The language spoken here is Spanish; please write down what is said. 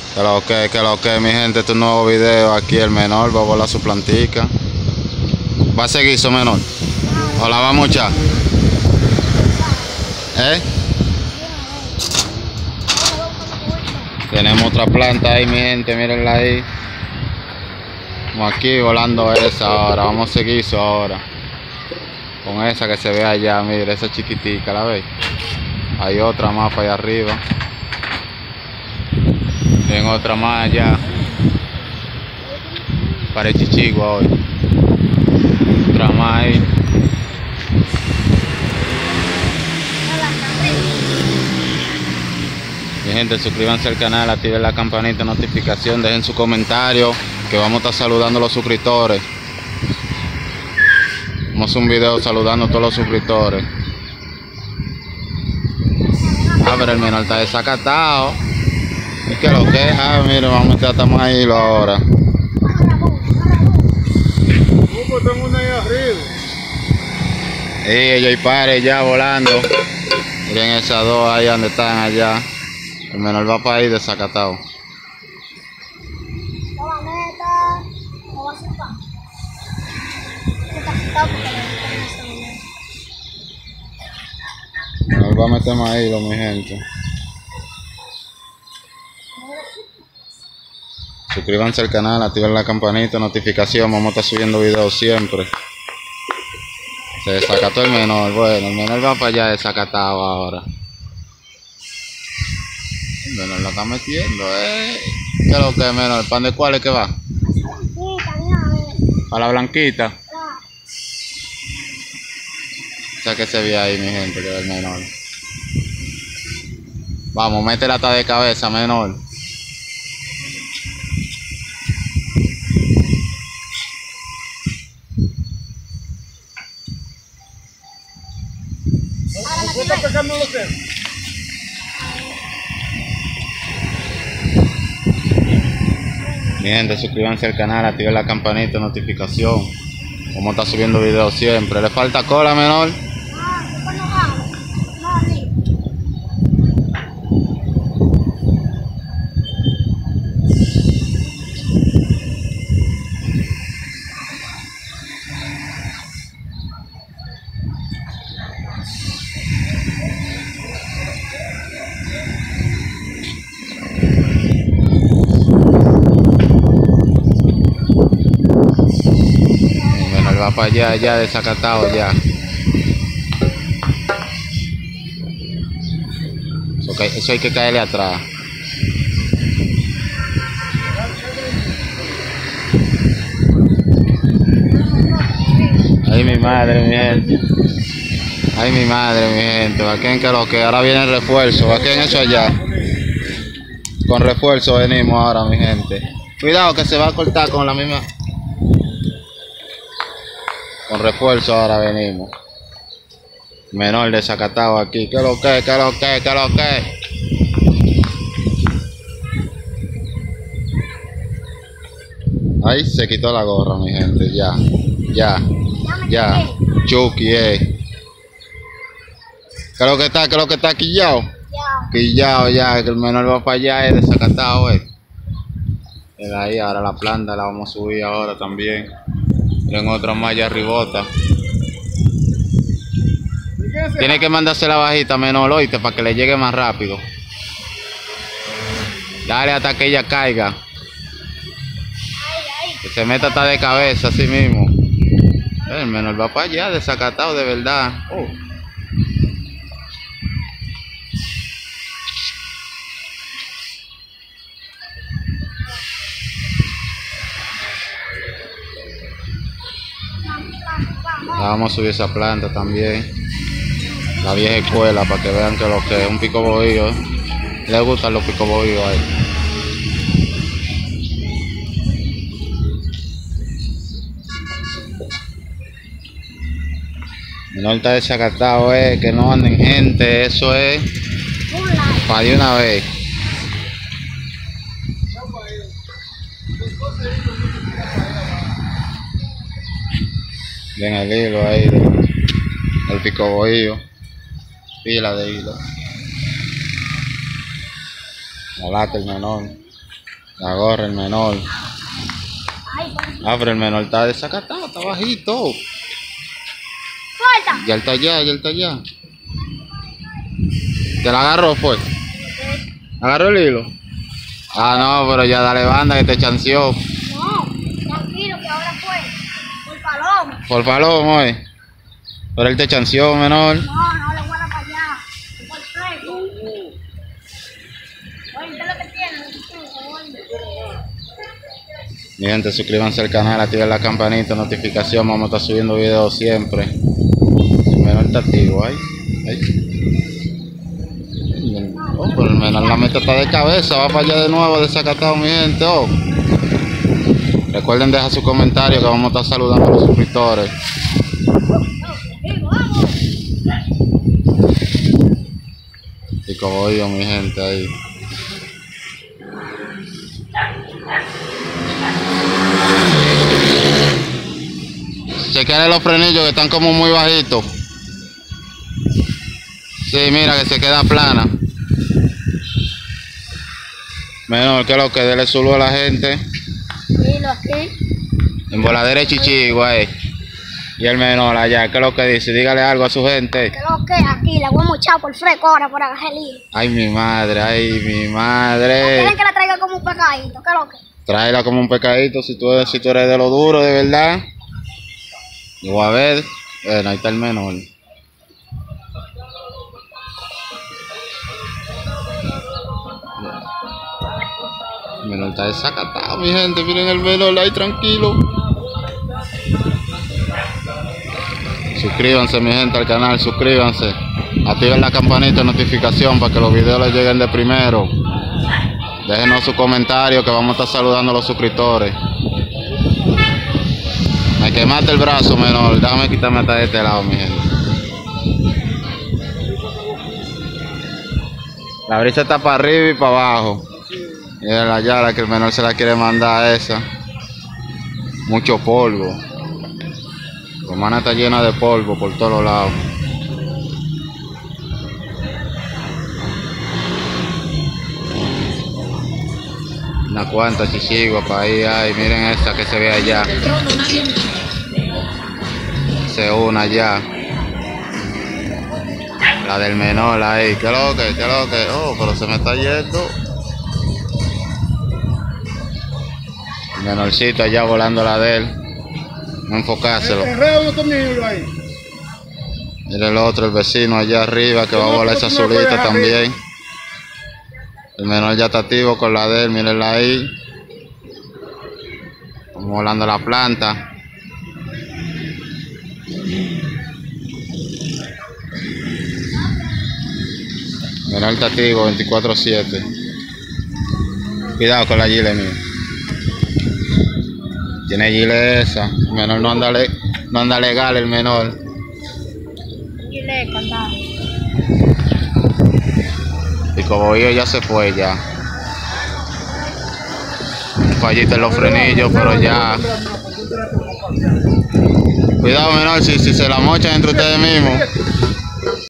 Que lo que, mi gente, este es un nuevo video. Aquí el menor va a volar su plantica. ¿Va a seguir su menor? ¿O la va a mochar? Tenemos otra planta ahí, mi gente, mírenla ahí. Como aquí volando esa ahora. Vamos a seguir eso ahora. Con esa que se ve allá, mire, esa chiquitica, ¿la veis? Hay otra más para allá arriba. Tengo otra más allá. Para el chichigo hoy. Otra más ahí. Mi gente, suscríbanse al canal, activen la campanita de notificación, dejen su comentario, que vamos a estar saludando a los suscriptores. Vamos a hacer un video saludando a todos los suscriptores. Pero el menor está desacatado. ¿Y qué lo que? Mire, vamos a meter hasta más hilo ahora. Tengo una ahí arriba. Ellos y pares ya volando. Miren esas dos ahí donde están allá. El menor va para ahí desacatado. El menor va a meter más hilo, mi gente. Suscríbanse al canal, activen la campanita, notificación, vamos a estar subiendo videos siempre. Se desacató el menor, bueno, el menor va para allá desacatado ahora. El menor lo está metiendo, ¿Qué es lo que es menor? ¿Pan de cuál es que va? ¿Para la blanquita? Esa que se ve ahí, mi gente, que es el menor. Vamos, métela hasta de cabeza, menor. ¿Usted está pescando los dedos? Mi gente, suscríbanse al canal, activen la campanita de notificación. Vamos a estar subiendo videos siempre. ¿Le falta cola, menor? Va para allá, ya desacatado ya. Eso hay que caerle atrás. Ay, mi madre, mi gente. Ay, mi madre, mi gente. Vaquén que lo que ahora viene el refuerzo. Vaquén eso allá. Con refuerzo venimos ahora, mi gente. Cuidado que se va a cortar con la misma. Con refuerzo ahora venimos. Menor desacatado aquí. ¿Qué lo que? ¿Qué lo que? ¿Qué lo que? Ahí se quitó la gorra, mi gente. Ya. Chucky, ¿Qué es lo que está? ¿Qué es lo que está quillado? Quillado ya. Que el menor va para allá, es desacatado, El ahí, ahora la planta la vamos a subir ahora también. Miren otra malla arribota. Tiene que mandarse la bajita menor, oíste, para que le llegue más rápido. Dale hasta que ella caiga. Que se meta hasta de cabeza así mismo. El menor va para allá, desacatado de verdad. Vamos a subir esa planta también. La vieja escuela, para que vean que lo que es un pico bohío. Les gustan los picos bohíos ahí. No está desacatado, que no anden gente, eso es para de una vez. Ven el hilo ahí del pico bohío. Pila de hilo. La lata el menor. La gorra el menor. Ay, por Ah, pero el menor está desacatado, está bajito. ¡Suelta! Ya él está allá, ya él está allá. ¿Te la agarró fue? ¿Agarró el hilo? Ah, no, pero ya dale banda que te chanceó. No, tranquilo, que ahora fue. Por paloma. Por palomo, Pero él te chanceó, menor. No, no le voy a dar para allá. Por fresco. Oye, ¿qué es lo que tiene? Mi gente, suscríbanse al canal, activen la campanita, notificación, vamos a estar subiendo videos siempre. El menor está activo, ay. Oh, pero el menor la meta está de cabeza, va para allá de nuevo, desacatado, mi gente. Oh. Recuerden dejar su comentario que vamos a estar saludando a los suscriptores. Y como digo, mi gente, ahí. Chequeale los frenillos que están como muy bajitos. Sí, mira que se queda plana. Menor, que lo que dele solo a la gente. Dilo aquí. En voladera de Chichigua, Y el menor allá, ¿qué es lo que dice? Dígale algo a su gente. ¿Qué es lo que? Aquí le voy a mochar por fresco ahora por agarrar el hilo. Ay, mi madre. ¿Quieren que la traiga como un pecadito? ¿Qué es lo que? Tráela como un pecadito si tú eres de lo duro, de verdad. Y voy a ver. Bueno, ahí está el menor. El menor está desacatado, mi gente. Miren el menor ahí tranquilo. Suscríbanse, mi gente, al canal. Suscríbanse. Activen la campanita de notificación para que los videos les lleguen de primero. Déjenos su comentario que vamos a estar saludando a los suscriptores. Me quemaste el brazo, menor. Déjame quitarme hasta de este lado, mi gente. La brisa está para arriba y para abajo. Y es la yala que el menor se la quiere mandar a esa. Mucho polvo. La hermana está llena de polvo por todos lados. Una cuanta chichigua para ahí, ay, miren esa que se ve allá. Se una allá. La del menor ahí, ¿qué lo que? Oh, pero se me está yendo. El menorcito allá volando la de él. No enfocárselo. Mira el otro, el vecino allá arriba que va a volar esa azulita también. El menor ya está activo con la de él, mírenla ahí. Estamos volando la planta. El menor está activo 24/7. Cuidado con la gile mía. Tiene gile esa. El menor no anda legal, el menor. Gile, cantado. Y como yo ya se fue ya. Un fallito en los frenillos, pero ya. Cuidado, menor, si se la mochan entre ustedes mismos.